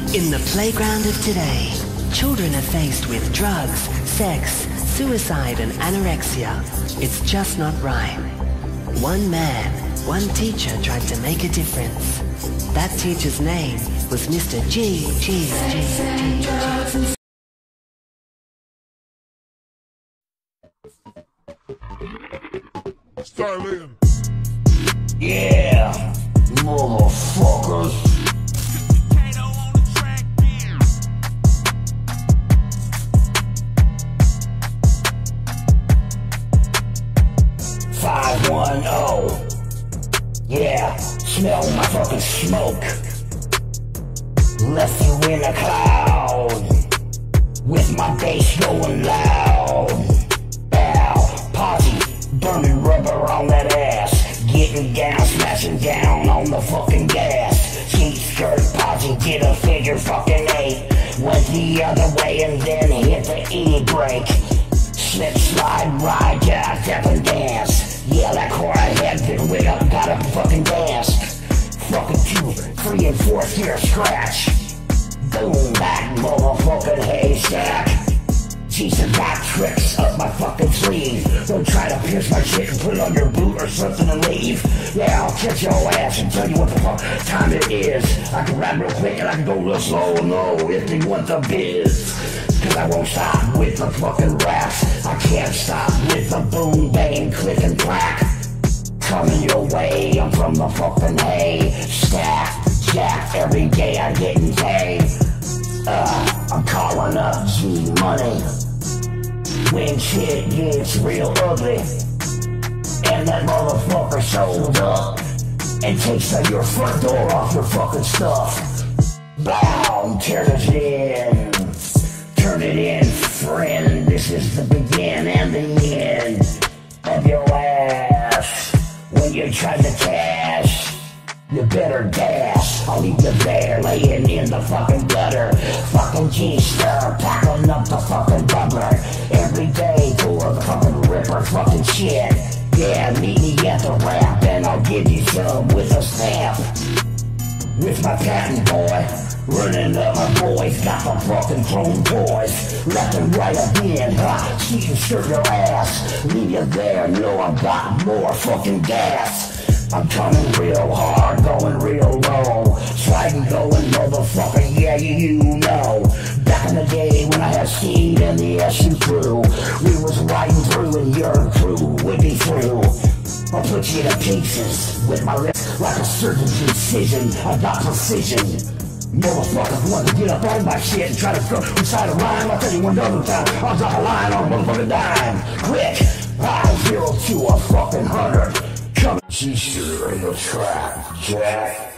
In the playground of today, children are faced with drugs, sex, suicide and anorexia. It's just not right. One man, one teacher tried to make a difference. That teacher's name was Mr. G. Starlin. Yeah, motherfuckers. 510. Yeah, smell my fucking smoke. Left you in a cloud with my bass going loud. Ow, party, burning rubber on that ass. Getting down, smashing down on the fucking gas. Cheap skirt party, get a figure fucking 8. Went the other way and then hit the E-brake. Slip, slide, ride, jack, step and dance. Yeah, that core I had been wig up, got up fucking dance. Fucking 2, 3 and 4th gear scratch. Boom, back motherfucking haystack. Jason back tricks up my fucking sleeve. Don't try to pierce my shit and put it on your boot or something and leave. Yeah, I'll catch your ass and tell you what the fuck time it is. I can rap real quick and I can go real slow, no, if they want the biz. Cause I won't stop with the fucking raps. I can't stop with the boom, bang, click and clack. Coming your way, I'm from the fucking hay. Stack, jack, every day I getting paid. I'm calling up G Money when shit gets real ugly. And that motherfucker shows up and takes your front door off your fucking stuff. Bow, tear it in. Turn it in, friend. This is the beginning and the end of your ass. When you try to cash, you better dash. I'll leave you there, laying in the fucking gutter. Fucking G-star, packing up the fucking bubbler. Every day for the fucking ripper, fucking shit. Yeah, meet me at the rap and I'll give you some with a stamp. With my patent boy, running up my boys, got the fucking chrome toys. Left and right again, she can skirt your ass. Leave you there, know I got more fucking gas. I'm coming real hard, going real low. Sliding, going motherfucker, yeah, you know. Back in the day when I had Steve and the SU crew, we was riding through and your crew would be through. I'll put you to pieces with my lips like a surgeon's incision. I got precision. Motherfuckers want to get up on my shit and try to go inside a rhyme. I'll tell you one other time, I'll drop a line on a motherfucking dime. Quick, I'll 0 to a fucking 100. Come G-stir in the trap, Jack.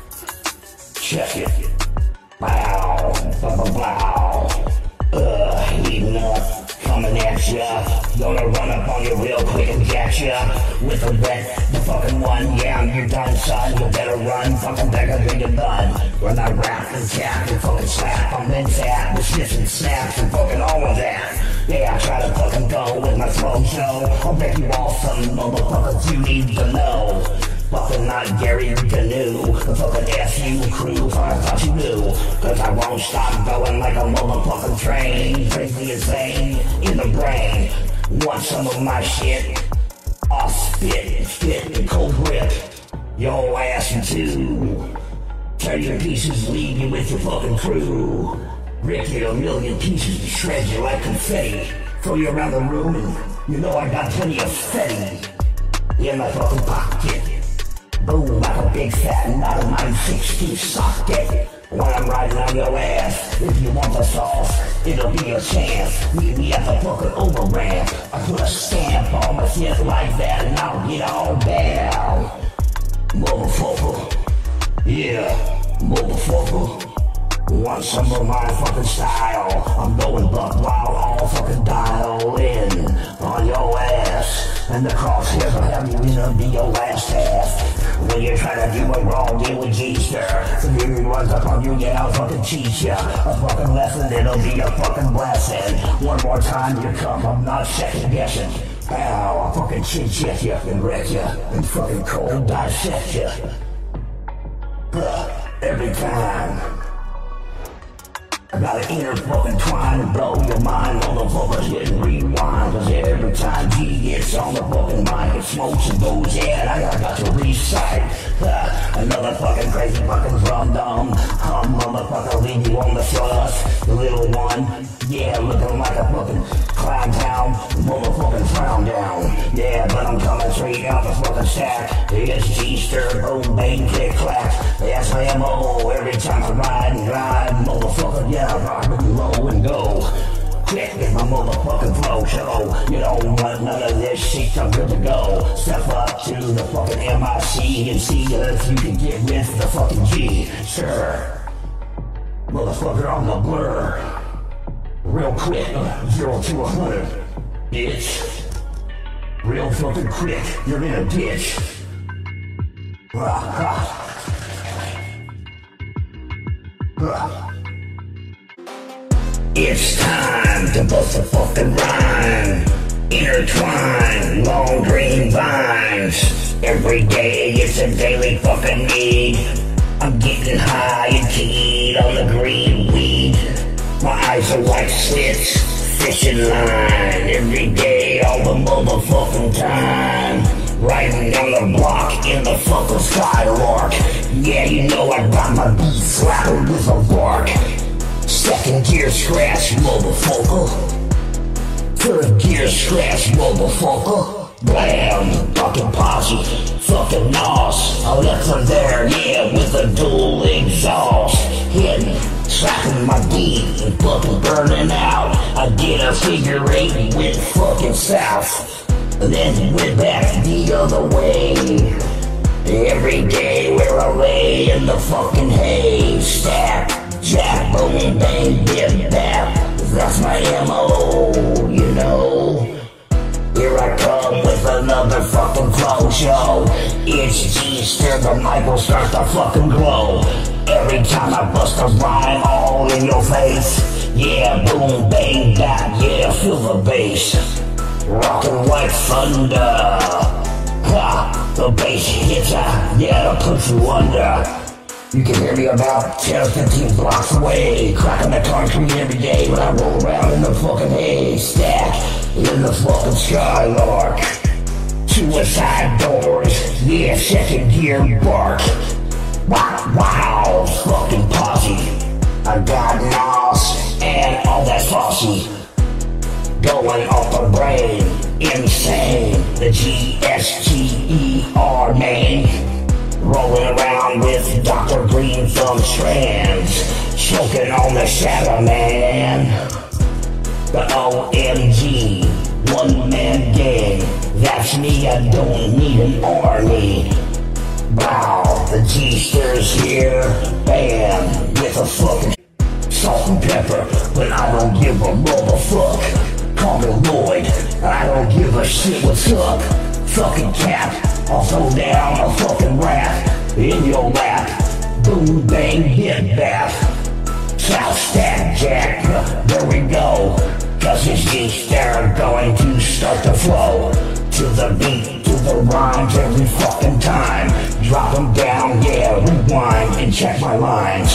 Check it. Bow, bow, heating up, coming at ya. Gonna run up on you real quick and catch ya. With a wet, the fucking one. Yeah, I'm your done, son. You better run, fucking beggar, bring your gun. When I rap and tap and fucking slap, I'm in that with sniffs and snaps and fucking all of that. Yeah, I try to fucking go with my flow show. I'll make you all some motherfuckers you need to know. Fucking not Gary Canoe, the fucking SU crew, I thought you knew. Cause I won't stop going like a motherfucking train. Crazy insane in the brain. Want some of my shit? I'll spit in cold grip. Your ass in two. Tear your pieces, leave you with your fucking crew. Rip you a million pieces and shred you like confetti. Throw you around the room and you know I got plenty of fetty in my fucking pocket. Boom, like a big fat 9-6 socket. When I'm riding on your ass, if you want the sauce, it'll be a chance. Meet me at the fucking over-ramp. I put a stamp on my shit like that and I'll get all down. Motherfucker. Yeah, motherfucker. Want some of my fucking style? I'm going buck wild, all fucking dial in on your ass. And the crosshairs will have you in a be your last half. When you try to do a wrong deal with G-stir, the dude runs up on you, yeah, I'll fucking teach ya a fucking lesson, it'll be a fucking blessing. One more time you come, I'm not second guessing. Ow, I'll fucking chin-check ya and wreck ya and fucking cold dissect ya. Every time. I gotta inner fucking twine and blow your mind. Motherfuckers getting rewind. Cause every time G gets on the fucking mic, it smokes and goes in. I got to recite another fucking crazy fucking drum dum. Motherfucker, leave you on the thrust. The little one, yeah, looking like a fucking clown town. Motherfucking frown down. Yeah, but I'm coming straight out the fucking stack. It's G-stir, boom, bang, click, clack. That's my M.O. every time I ride and drive. Motherfucker, yeah, I rock it low and go. Quick with my motherfucking flow show. You don't want none of this shit, I'm good to go. Step up to the fucking MIC and see if you can get with the fucking G. Sure. Motherfucker, I'm the blur. Real quick, 0 to 100. Bitch. Real fucking quick, you're in a ditch. It's time to bust a fucking rhyme. Intertwine long green vines. Every day it's a daily fucking need. I'm getting high and keyed on the green weed. My eyes are like slits, fishing line. Every day, all the motherfucking time. Riding on the block in the fucking Skylark. Yeah, you know I got my beat flattered with a bark. Second gear scratch, motherfucker. Third gear scratch, motherfucker. Blam, fucking posse, fucking nos. I left her there, yeah, with a dual exhaust. Hitting, slapping my beat and fucking burning out. I did a figure 8 with fucking south. Then went back the other way. Every day where I lay in the fucking hay. Stack, jack, boom, bang, dip, bap. That's my M.O., you know. Here I come with another fucking flow show. It's G-stir, the mic will start to fucking glow. Every time I bust a rhyme all in your face. Yeah, boom, bang, bap, yeah, feel the bass. Rockin' like thunder. Ha, the bass hits ya, yeah, to put you under. You can hear me about 10 or 15 blocks away. Cracking the concrete every day when I roll around in the fucking haystack. In the fucking Skylark. Suicide doors, yeah, second gear bark. Wow, fucking posse. I got nos and all that saucy. Going off the brain, insane. The G-S-T-E-R name. Rolling around with Dr. Green Thumb strands. Choking on the shadow man. The OMG, one-man gang. That's me, I don't need an army. Wow, the G-stir's here. Bam, with a fucking salt and pepper. But I don't give a motherfuck. Call me Lloyd, I don't give a shit what's up. Fucking cap, I'll throw down a fucking rap in your lap. Boom, bang, hit bap. South stack jack, there we go. Cause it's G-stir going to start to flow. To the beat, to the rhymes every fucking time. Drop them down, yeah, rewind and check my lines.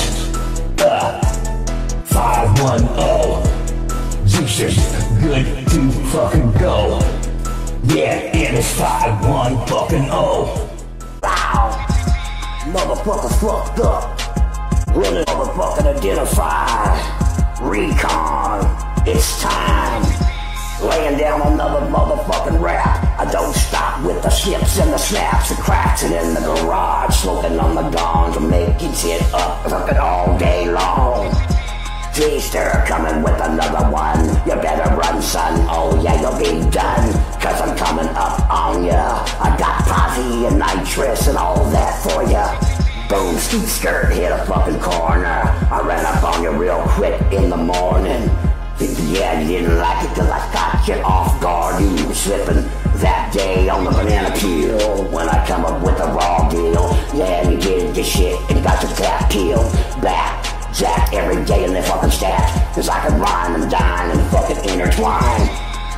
510. G-stir's good to fucking go. Yeah, it is 5-1 fucking O. Wow, motherfucker fucked up. Running motherfucking identify. Recon, it's time. Laying down another motherfucking rap. I don't stop with the ships and the snaps, the cracks, and in the garage, smoking on the gong to make it hit up fucking all day long. G-stir coming with another one. You better run, son. Oh yeah, you'll be done. Cause I'm coming up on ya. I got posse and nitrous and all that for ya. Boom, skeet skirt hit a fucking corner. I ran up on you real quick in the morning. Yeah, you didn't like it cause I caught you off guard. You were slipping that day on the banana peel. When I come up with a raw deal. Yeah, you did your shit and got your tap peeled back. Jack every day in their fucking stack. Cause I can rhyme and dine and fucking intertwine.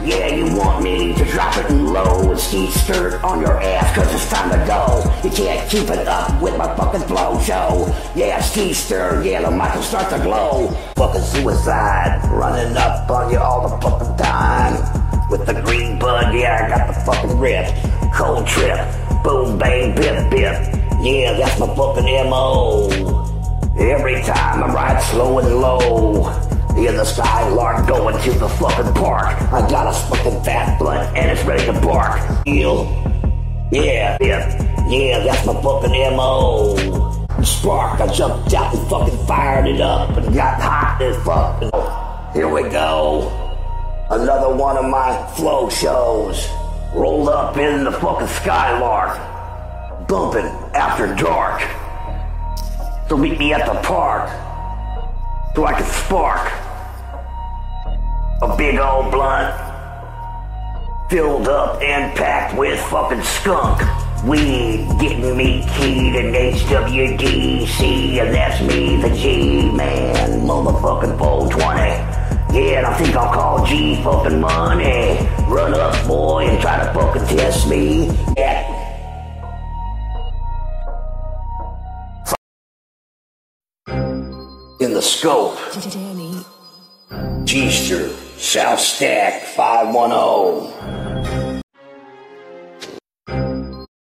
Yeah, you want me to drop it in low and ski skirt on your ass cause it's time to go. You can't keep it up with my fucking flow show. Yeah, ski skirt, yeah, the mic will start to glow. Fucking suicide, running up on you all the fucking time. With the green bud, yeah, I got the fucking rip. Cold trip, boom, bang, bip, bip. Yeah, that's my fucking M.O. Every time I ride slow and low. In the Skylark going to the fucking park. I got a fucking fat blunt and it's ready to bark. Yeah, that's my fucking M.O. Spark, I jumped out and fucking fired it up and got hot as fuck. Here we go. Another one of my flow shows. Rolled up in the fucking Skylark. Bumping after dark. So meet me at the park. So I can spark a big old blunt filled up and packed with fucking skunk weed, getting me keyed in HWDC, and that's me, the G-Man, motherfucking 420. Yeah, and I think I'll call G fucking money. Run up, boy, and try to fucking test me. Yeah. In the scope, G-Ster, South Stack 510.